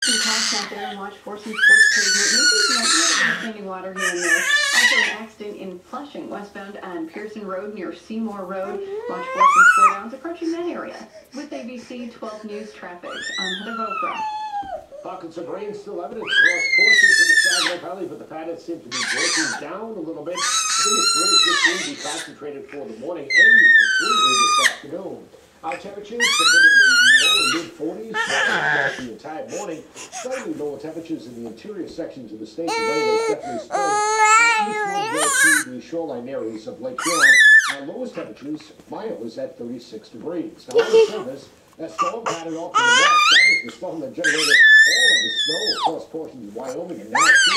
some caution out there and watch for some sports pavement. Maybe standing water here and there. Also an accident in Flushing, westbound on Pearson Road near Seymour Road. Watch for some slowdowns approaching that area. With ABC 12 News traffic, I'm Heather Vopra. Pockets of rain still evident across portions of the Saginaw Valley, but the patterns seem to be breaking down a little bit. I think it's really just going to be concentrated for the morning and completely this afternoon. Our temperatures have been in the low and mid-40s across the entire morning. Slightly lower temperatures in the interior sections of the state. The rain has definitely spread eastward to the shoreline areas of Lake Huron. Our lowest temperatures, Maya was at 36 degrees. Now, on the surface, that storm pattern off to the west. That was the storm that generated all of the snow across portions of Wyoming and now